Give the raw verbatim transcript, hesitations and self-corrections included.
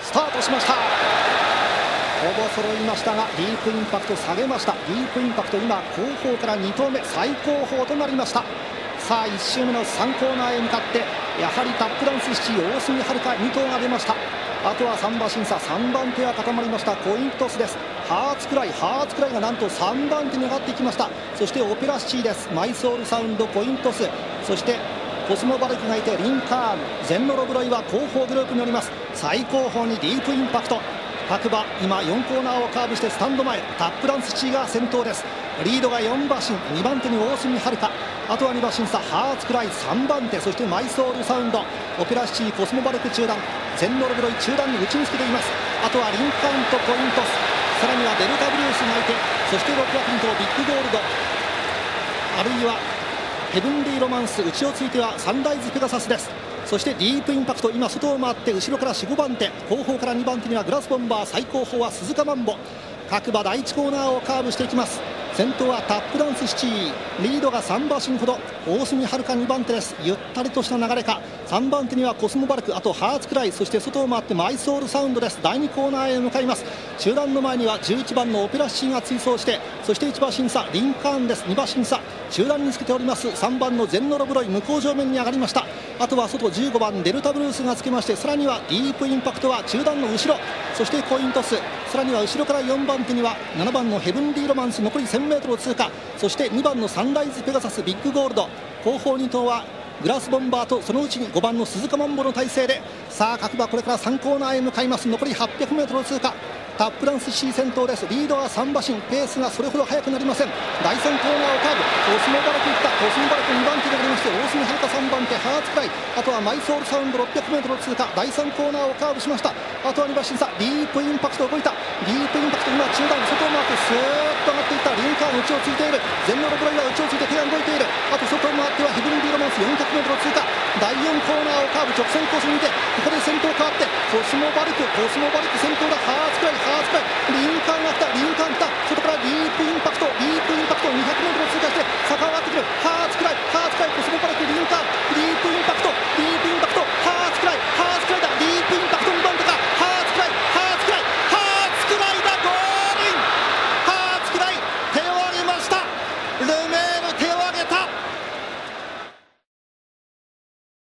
スタートしました。ほぼ揃いましたがディープインパクト下げました。ディープインパクト今後方からに投目最高峰となりました。さあいち周目のさんコーナーへ向かってやはりタップダンスシティ大隅遥に頭が出ました。あとはさん馬審査さんばん手は固まりました。コイントスです。ハーツクライハーツクライがなんとさんばん手に上がっていきました。そしてオペラシティです。マイソールサウンドコイントス、そしてコスモバルクがいてリンカーンゼンノロブロイは後方グループにおります。最後方にディープインパクト各馬今よんコーナーをカーブしてスタンド前タップダンスシティが先頭です。リードがよん馬身にばん手に大隅遥、あとはに馬審査ハーツクライさんばん手、そしてマイソールサウンドオペラシティコスモバルク中段ゼンノロブロイ中段に打ちにつけています。あとはリンカーンとコイントス、さらにはデルタブルースがいて、そしてろく馬ピンとビッグゴールド、あるいはヘブンリーロマンス、内をついてはサンライズペガサスです。そしてディープインパクト今外を回って後ろからよん、ごばん手、後方からにばん手にはグラスボンバー、最後方は鈴鹿マンボ、各馬第いちコーナーをカーブしていきます。先頭はタップダンスシティ、リードがさん馬身ほど、大隅遥にばん手です。ゆったりとした流れか。さんばん手にはコスモバルク、あとハーツクライ、そして外を回ってマイソールサウンドです。だいにコーナーへ向かいます。中段の前にはじゅういちばんのオペラシティが追走して、そしていち馬審査リンカーンです。に馬審査中段につけておりますさんばんのゼンノロブロイ向こう上面に上がりました。あとは外じゅうごばんデルタブルースがつけまして、さらにはディープインパクトは中段の後ろ、そしてコイントス、さらには後ろからよんばん手にはななばんのヘブンリーロマンス、残り せんメートル を通過、そしてにばんのサンライズペガサスビッグゴールド、後方に頭はグラスボンバーとそのうちにごばんの鈴鹿マンボの体勢で、さあ各馬これからさんコーナーへ向かいます。残り はっぴゃくメートル を通過、タップダンスシー先頭です。リードはさん馬身、ペースがそれほど速くなりません。だいさんコーナーをカーブ、コスモバルクいった、コスモバルクにばん手でありまして、大隅遥さんばん手ハーツクライ、あとはマイソールサウンド ろっぴゃくメートル を通過、だいさんコーナーをカーブしました。あとはに馬審査ディープインパクト動いた、ディープインパクト今中段外を回ってスーッと上がっていった。リンカーン内をついている、ゼンノロブロイは内をついて手が動いている。あと外を回ってはヘブンリーロマンス よんひゃくメートル を通過、だいよんコーナーをカーブ直線コースにて、ここで先頭変わってコスモバルクコスモバルク先頭だ。ハーツクライハーツクライリンカーンが来たリンカーン来た